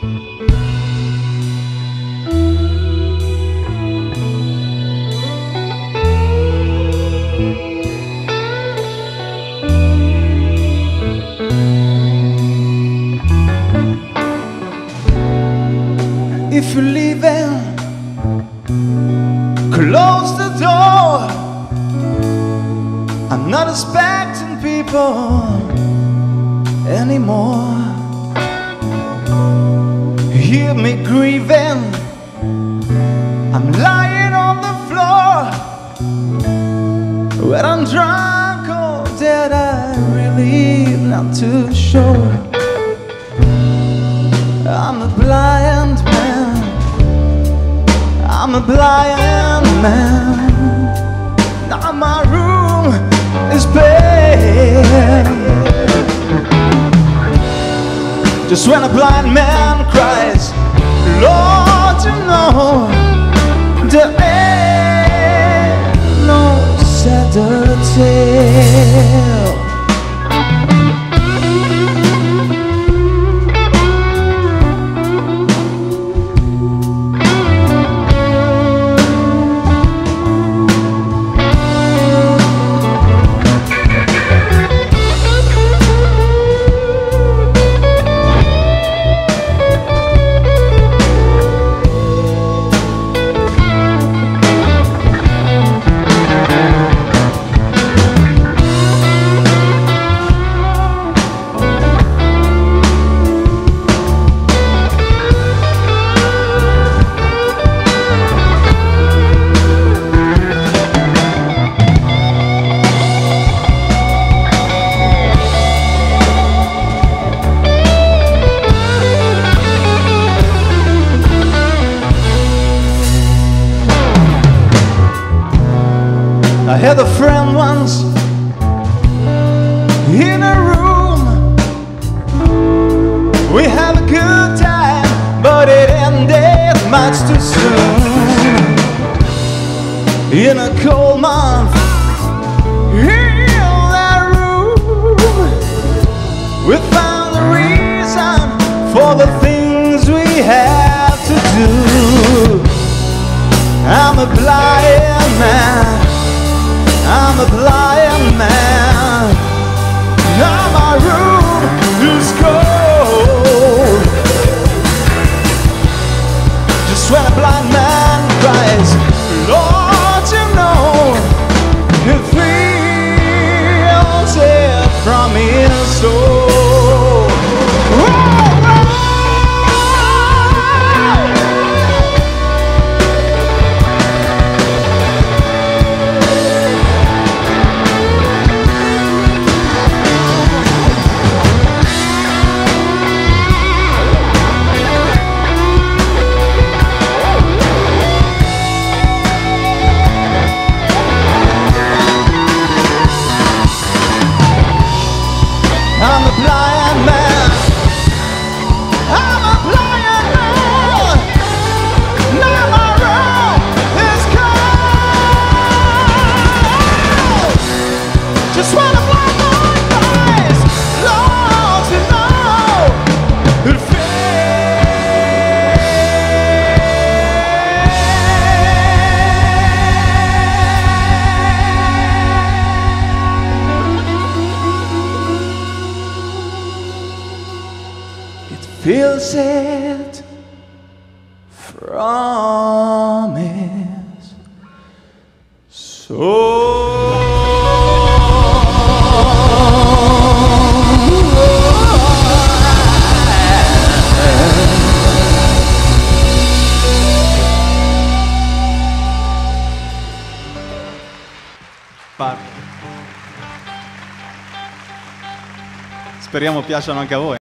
If you're leaving, close the door. I'm not expecting people anymore. Hear me grieving, I'm lying on the floor. When I'm drunk or dead, I'm really not too sure. I'm a blind man, I'm a blind man. Now my room is bare. Just when a blind man cries, Lord, you know, there ain't no sadder tale. I had a friend once in a room. We had a good time, but it ended much too soon. In a cold month, in that room, we found a reason for the things we had to do. I'm a blind man, I'm a blind man. Now my room is cold. Just when a blind man cries, Lord, you know, he feels it from his soul. I'm a blind man, I'm a blind man. Now my room is cold. Just when a blind man cries, Lord, you know, it feels it from his soul. Speriamo piacciono anche a voi.